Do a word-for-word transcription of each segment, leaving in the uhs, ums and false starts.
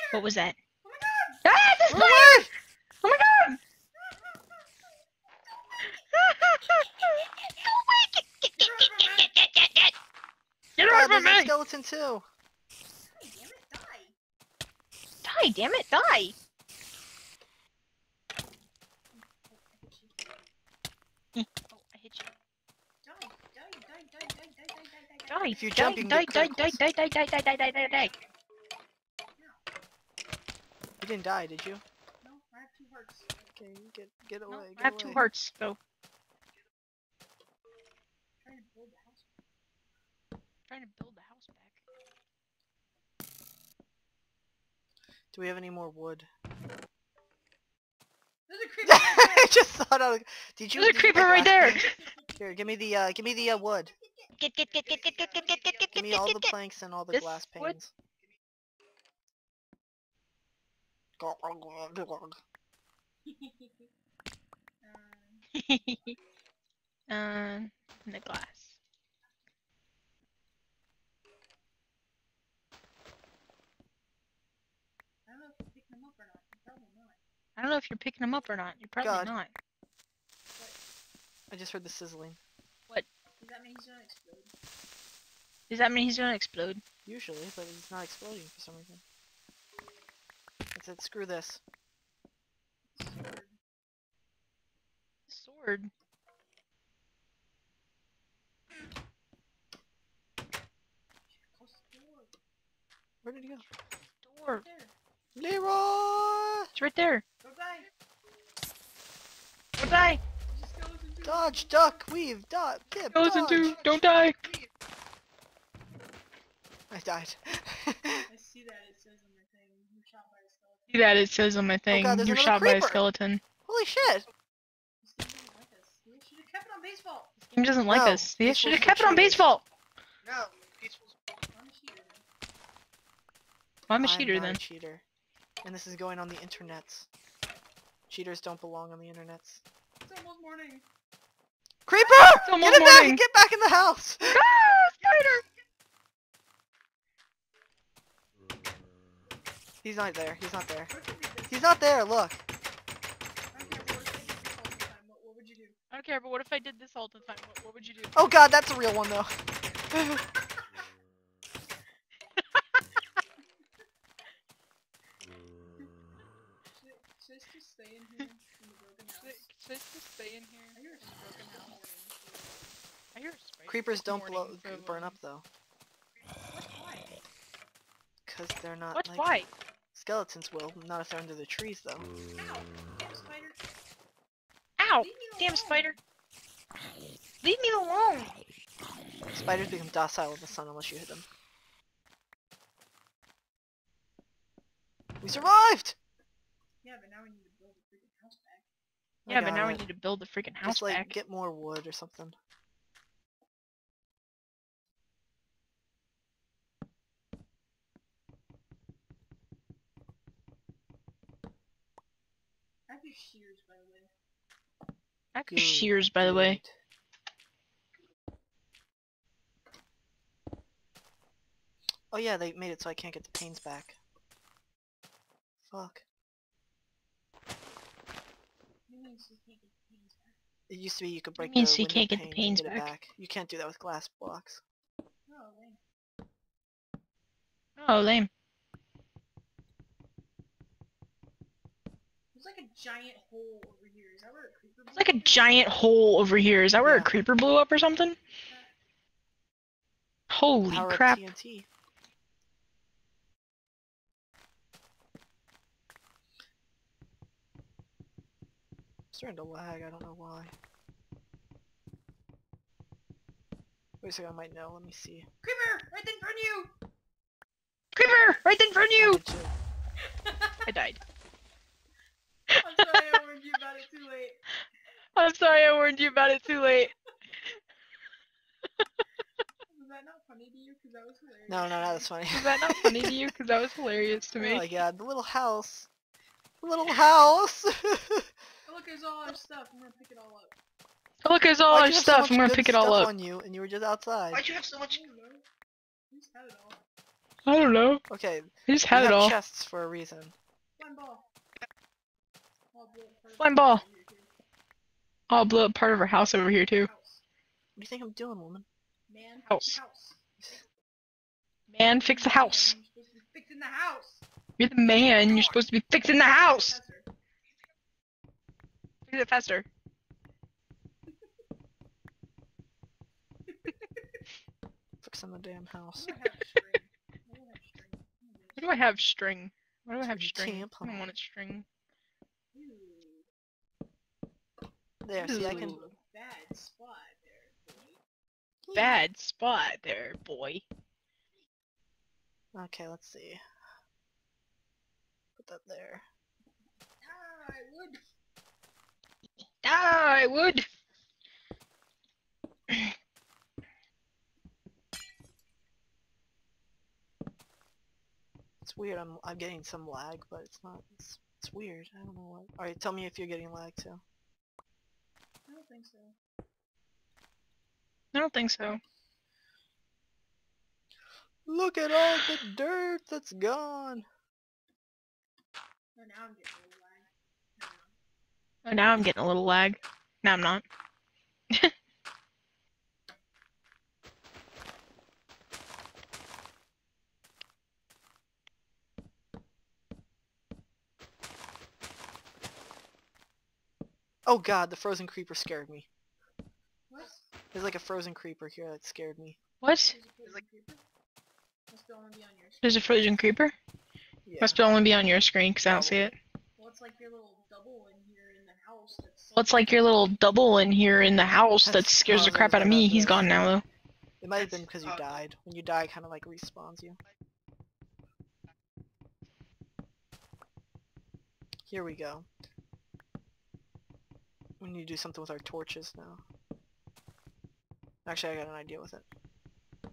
What was that? Oh my god! Ah, the Run spider! away! Oh my god! Get God, away from there's a me! skeleton too. Die, damn it, die! Die, damn it, die! Oh, I hit you. Oh, I hit you. Die, die, die, die, die, die, die, die, die, Die, If you die, jump, you can die, get die, die, criticals. die, die, die, die, die, die, die, die. You didn't die, did you? No, I have two hearts. Okay, get get away. No, get I have away. two hearts. Go. Trying to build the house. Trying to build the house back. Do we have any more wood? There's a creeper right I just saw it. Out. Did you? There's a did you creeper get right glass there! panes? Here, give me the uh, give me the uh, wood. Get, get, get, get, get, get, get, get, get, get, Give me get, all get, the get. planks and all the This glass wood? panes. um, um, the glass. I don't know if you're picking them up or not. You're probably not. I don't know if you're picking them up or not. You're probably God. not. I just heard the sizzling. Does that mean he's gonna explode? Does that mean he's gonna explode? Usually, but it's not exploding for some reason. I said, screw this. Sword. Sword. Close the door. Where did he go? Door. There. Leroy! It's right there. Go die. Don't die. There's a skeleton too. Dodge, duck, weave, dot, dip, Skeleton dodge. two. Don't die. I died. I see that it says on my thing. You shot by a skeleton. See that it says on my thing. God, there's You're another shot by a creeper. skeleton. Holy shit! This thing doesn't like us. We should have kept it on baseball. This game doesn't like No, us. They this should was have for kept it on cheaters. baseball. No, peaceful. I'm a cheater then. I'm a I'm cheater not then. a cheater. And this is going on the internets. Cheaters don't belong on the internets. It's almost morning. Creeper! It's almost Get in there! morning. Get back in the house! Ah, spider! He's not there. He's not there. What if you did this? He's not there. Look. I don't care, but what if you did this all the time? What, what would you do? I don't care, but what if I did this all the time? What, what would you do? Oh God, that's a real one though. Should, should I just stay in here in the broken house? Should I just stay in here? I hear a broken house. I hear a spider. Creepers don't blow, Warning from, burn um, up though, What? Why? cause they're not What? like Why? skeletons will. Not if they're under the trees though. Ow! Damn spider! Ow! Leave me Damn alone. spider! Leave me alone! Spiders become docile in the sun unless you hit them. We survived! Yeah, but now we need to build a freaking house back. I Yeah, but got now we it. need to build the freaking house Just like back. get more wood or something. I have your shears, by the way. I have Good, shears, by the way. good. Oh yeah, they made it so I can't get the panes back. Fuck. You mean so you can't get the panes back? It used to be you could break mean the so you window can't get the panes and panes get it back? back. You can't do that with glass blocks. Oh, lame. Oh, lame. There's like a giant hole over here. Is that where a creeper It's like a giant hole over here. Is that where Yeah. a creeper blew up or something? Holy Power up crap. T N T. It's starting to lag, I don't know why. Wait a second, I might know, let me see. Creeper! Right in front of you! Creeper! Right in front of I you! did too. I died. I'm sorry I warned you about it too late. I'm sorry I warned you about it too late. Was that not funny to you? Because that was hilarious. No, no, no, that's funny. Is that not funny to you? Because that was hilarious to Oh me. my god, the little house. The little house! Oh, look, there's all our stuff. I'm gonna pick it all up. Oh, look, there's all Why'd our you have so stuff. much I'm gonna good pick it all stuff up. on you, and you were just outside. Why'd you have so much? I don't know. We just had it all. I don't know. Okay, I just we had it have all. chests for a reason. Slime ball. Oh, blow up part of Slime the ball. house over here, too. I'll blow up part of our house over here too. House. What do you think I'm doing, woman? Man, House. house. Man, fix the Man, house. You're supposed to be fixing the house. You're the man. You're supposed to be fixing the house. Faster. Fix it faster. Fixing the damn house. What do I have string? Why What do I have? do I have string? Why do I have String string? I tampon. don't want a string. Ooh. There, see, I can. Ooh. Bad spot there, boy. Bad spot there, boy. Okay, let's see. Put that there. Ah, I would. Ah, I would. It's weird. I'm I'm getting some lag, but it's not. It's it's weird. I don't know what. All right, tell me if you're getting lag too. I don't think so. I don't think so. Look at all the dirt that's gone. Oh, now I'm getting a little lag. Oh, now I'm getting a little lag. No, I'm not. Oh god, the frozen creeper scared me. What? There's like a frozen creeper here that scared me. What? There's a frozen creeper? Must be only be on your screen. There's a frozen creeper? Yeah. Must only be on your screen because I don't see Probably. it. Well, it's like your little double in here in the house that's... Well, it's like your little double in here in the house that That's scares the causing crap out of some me. of He's this. gone now, though. It might have been because you died. When you die, it kind of like respawns you. Here we go. We need to do something with our torches now. Actually, I got an idea with it. What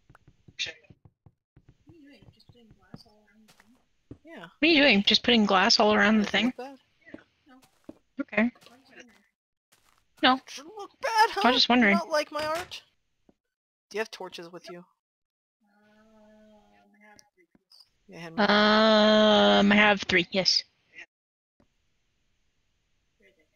are you doing? Just putting glass all around the thing? Yeah. What are you doing? Just putting glass all around the Does it thing? look bad? Okay. Why is it in there? No. Does it look bad, huh? I was just wondering. Do you not like my art? Do you have torches with you? Um, I have three pieces. Yeah, hand me one. Um, I have three, yes. Right there.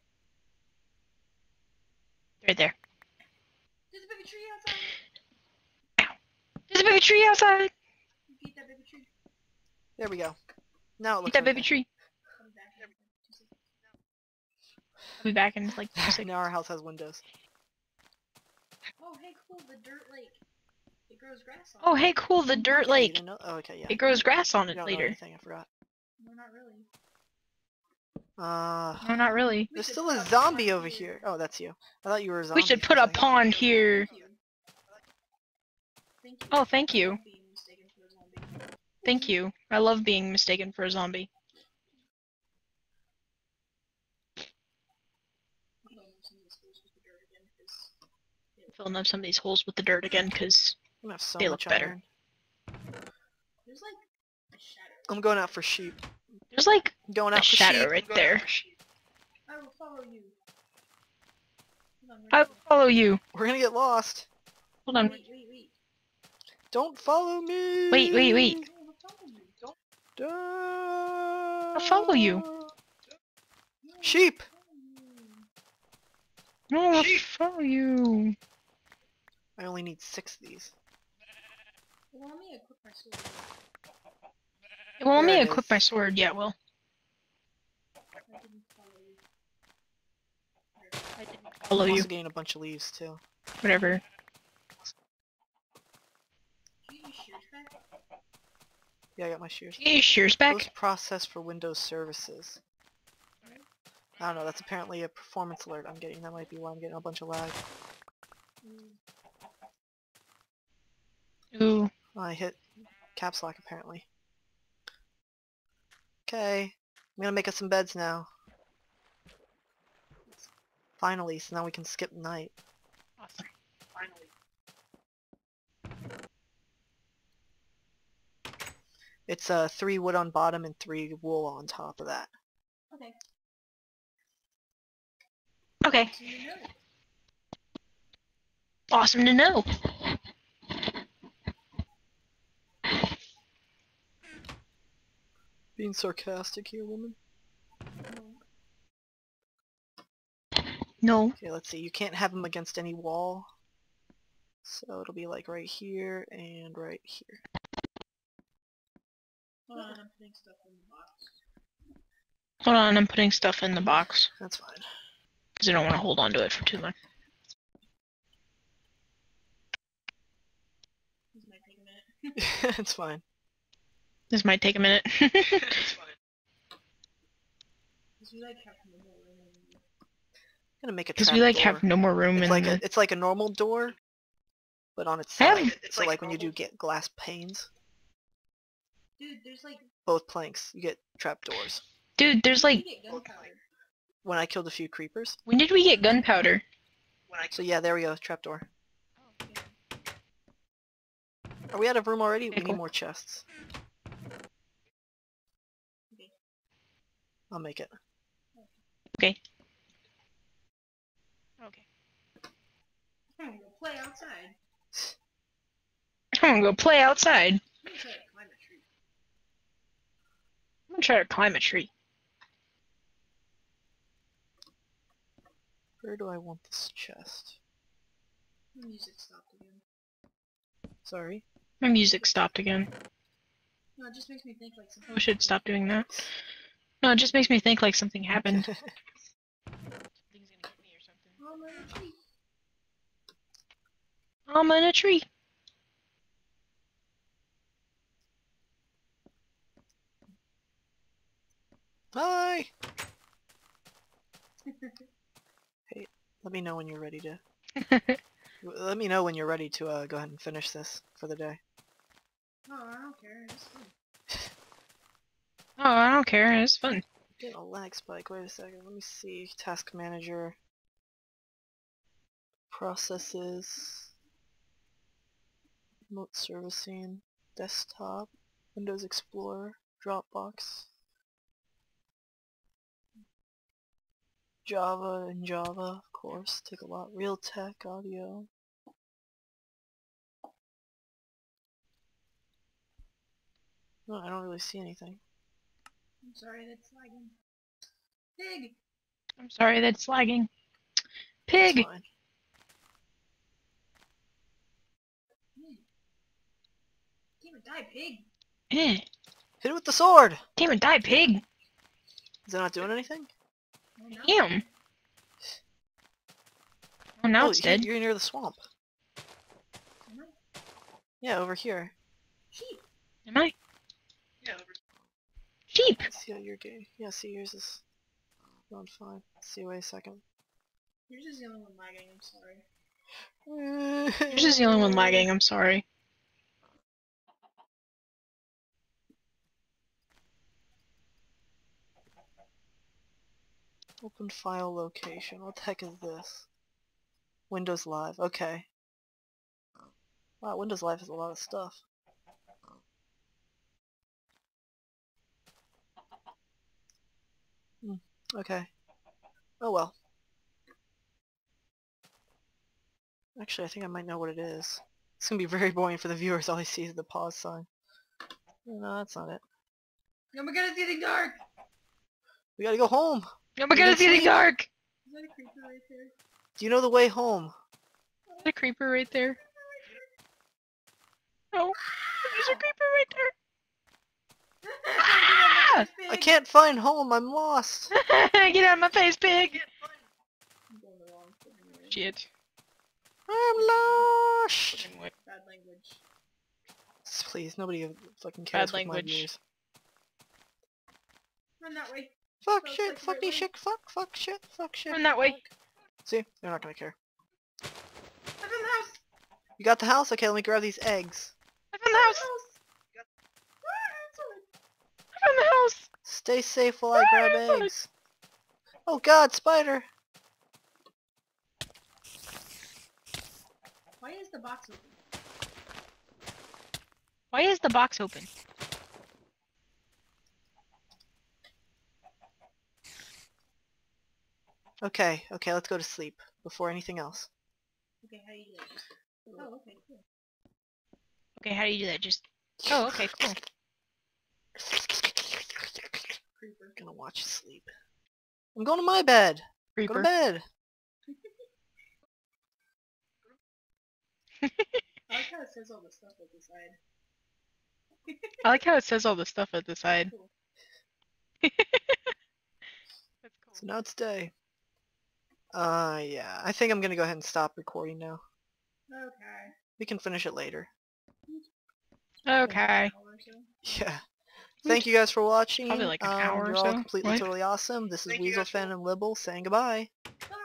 Right there. There's a baby tree outside! There's a baby tree outside! You can eat that baby tree. There we go. Now it Eat looks that baby okay. tree. Come back in two seconds. I'll be back in like two seconds. Now our house has windows. Oh, hey, cool, the dirt lake. It grows grass on Oh, it. hey, cool, the dirt Oh, you lake. didn't know? Oh, okay, yeah. It grows grass on You it don't know later. anything, I forgot. No, not really. Uh, No, not really. We there's should still put a a zombie pond over here. here. Oh, that's you. I thought you were a zombie. We should for put a second. pond here. Thank you. Thank you. Oh, thank you. I love being mistaken for a zombie. Thank you. I love being mistaken for a zombie. I'm going to some of these holes with the dirt again, 'cause Filling up some of these holes with the dirt again, because I'm gonna have so they much look better. iron. there's like a shadow. I'm going out for sheep. there's like I'm going a out for shadow sheep. right there. I will follow you. Hold on, I wait, will follow you. We're gonna get lost. Hold on. wait, wait, wait. Don't follow me. Wait, wait, wait. I will follow you. Don't. I'll follow you. No, Sheep. follow you. No, I'll follow you. I only need six of these. Well, let me equip my sword. Well, let There me it equip is. my sword. Yeah, well. I didn't follow you. I didn't I'm follow you. also getting a bunch of leaves too. Whatever. Did you use shears back? Yeah, I got my shears. Hey, shears back. Post process for Windows services. I don't know, that's apparently a performance alert I'm getting. That might be why I'm getting a bunch of lag. Mm. Ooh. Oh, I hit caps lock apparently. Okay, I'm gonna make us some beds now. Finally, so now we can skip night. Awesome. Finally. It's uh, three wood on bottom and three wool on top of that. Okay. Okay. So you know. Awesome to know. Being sarcastic here, woman. No. Okay, let's see. You can't have them against any wall. So it'll be like right here and right here. Hold on, I'm putting stuff in the box. Hold on, I'm putting stuff in the box. That's fine. Because I don't want to hold on to it for too long. This might take a minute. It's fine. This might take a minute. It's fine. Because we like have no more room in the... I'm gonna make a Because trap we like door. have no more room It's in like the... a, it's like a normal door, but on its Have- side. It's So like like a when you do normal- get glass panes, Dude, there's like... both planks, you get trap doors. Dude, there's we like... get gunpowder. When I killed a few creepers. When did we get gunpowder? So yeah, there we go, trap door. Oh, yeah. Are we out of room already? Okay, we cool. need more chests. Okay. I'll make it. Okay. Okay. I'm gonna go play outside. I'm gonna go play outside. I'm gonna try to climb a tree. I'm gonna try to climb a tree. Where do I want this chest? The music stopped again. Sorry. My music stopped again. No, it just makes me think like something... We should stop doing that. No, it just makes me think like something happened. Something's gonna get me or something. Oh, I'm in a tree. I'm in a tree. Hi! Hey, let me know when you're ready to... Let me know when you're ready to uh, go ahead and finish this for the day. No, I don't care. It's fun. Oh, I don't care. It's fun. Getting a lag spike. Wait a second. Let me see. Task manager. Processes. Remote servicing. Desktop. Windows Explorer. Dropbox. Java and Java, of course. Take a lot. Realtek audio. No, I don't really see anything. I'm sorry, that's lagging. Pig! I'm sorry that's lagging. It's Pig! fine. Came and die, pig! Eh. Hit it with the sword! Damn it, die, pig! Is it not doing anything? Oh, no. Damn! Oh, now oh, it's you- dead. You're near the swamp. Am I? Yeah, over here. Sheep! Am I? Yeah, over Sheep! Let's see how you're doing. Yeah, see, yours is going fine. Let's see, wait a second. Yours is the only one lagging, I'm sorry. Yours is the only one lagging, I'm sorry. Open file location. What the heck is this? Windows Live. Okay. Wow, Windows Live has a lot of stuff. Hmm. Okay. Oh well. Actually, I think I might know what it is. It's gonna be very boring for the viewers. All I see is the pause sign. No, that's not it. Oh my god, it's getting dark! We gotta go home! Oh my You god, can it's getting sleep. dark! Is that a creeper right there? Do you know the way home? There's a creeper right there. Oh, there's a creeper right Ah! I can't find home, I'm lost! there. Get out of my face, pig! I'm going the wrong fucking way. Shit. I'm lost! Bad language. Please, nobody fucking cares Bad with my language. views. Run that way. Fuck Sounds shit, like the fuck right me way. shit, fuck, fuck shit, fuck shit. Run that way. fuck. See? They're not gonna care. I found the house! You got the house? Okay, let me grab these eggs. I found the house! Ah, sorry. I found the house! Stay safe while I grab Ah, fuck. eggs. Oh god, spider! Why is the box open? Why is the box open? Okay, okay, let's go to sleep before anything else. Okay, how do you do that? Oh, okay, cool. Okay, how do you do that? Just... Oh, okay, cool. Creeper. Gonna watch you sleep. I'm going to my bed. Go to Reaper. bed. I like how it says all the stuff at the side. I like how it says all the stuff at the side. Cool. That's cool. So now it's day. Uh, yeah. I think I'm gonna go ahead and stop recording now. Okay. We can finish it later. Okay. Hour or so. Yeah. Thank you guys for watching. Probably like an um, hour or you're all so. completely, What? totally awesome. This is Thank you Weasel guys for- and Libl saying goodbye. Bye.